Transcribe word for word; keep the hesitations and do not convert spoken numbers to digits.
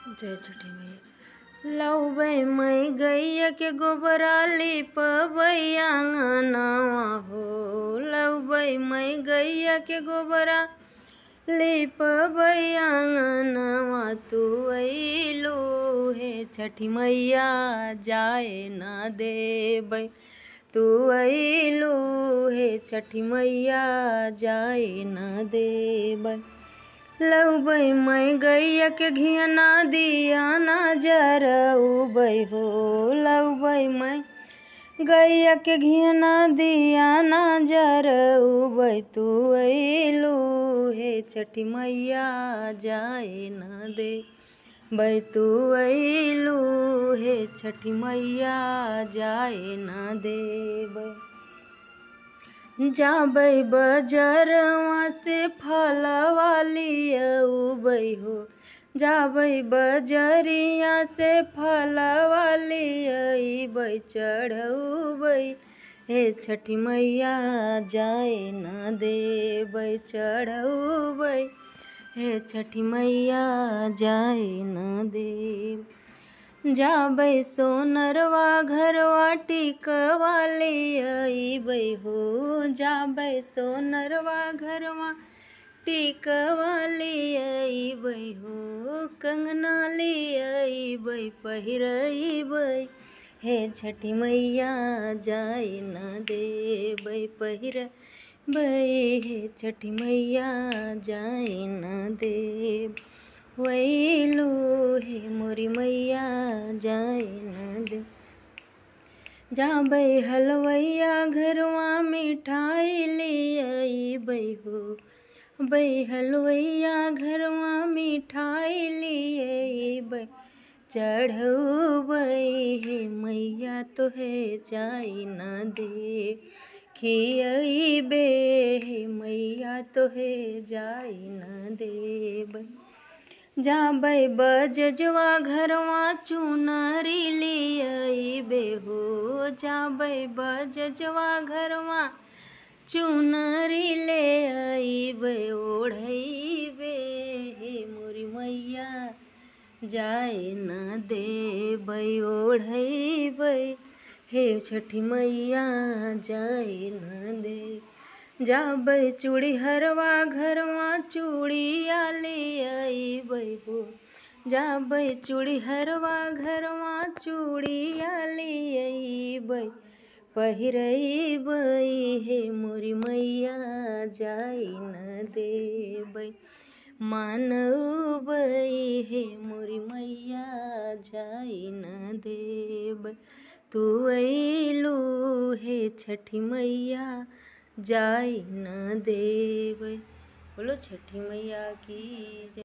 जय छठी मैया। लौबै मैं गैया के गोबरा लिपबै आंगनवा हो। लौबै मैं गैया के गोबरा लिपबै आंगनवा। तू अइलू हे छठी मैया जाए न देबै। तू अइलू हे छठी मैया जाए न देबै। लौबै मैं गैया के घियना दिया ना जरउबै हो। लौबै मैं गैया के घियना दिया ना जरउबै। तू अइलू हे छठी मैया जाए न देबै। तू अइलू हे छठी मैया जाए न देबै। जाबै बजरवा से फलवा लियउबै हो। जाबै बजरिया से फलवा लियइबै। चढ़उबै हे छठी मैया जाए न देबै। चढ़उबै हे छठी मैया जाए न देबै। जाबै सोनरवा घरवा टिकवा लियइबै हो। जाबै सोनरवा घरवा टिकवा लियइबै हो। कंगना लियइबै पहिरइबै हे छठी मैया जाए न देबै। पहिरबै हे छठी मैया जाए न देबै। अइलू हे मोरी मैया जाए न दे। जाबै हलवैया घरवा मिठाई लियइबै हो। बै हलवैया घरवा मिठाई लियइबै। चढ़उबै हे मैया तोहे जाए न दे। खियइबे हे मैया तोहे जाए न देबै। जाबै बजजवा घरवा चुनरी लियइबै हो। जाबै बजजवा घरवा चुनरी लियइबै। ओढ़इबे हे मोरी मैया जाए न देबै। ओढ़इबै हे छठी मैया जाए न देबै। जाबै चूड़ीहरवा घरवा चूड़िया लियइबै हो। जाबै चूड़ीहरवा घरवा चूड़िया लियइबै। पहिरइबै हे मोरी मैया जाए न देबै। मानउबै हे मोरी मैया जाए न देबै। तू अइलू हे छठी मैया जाए न देबै। बोलो छठी मैया की जय।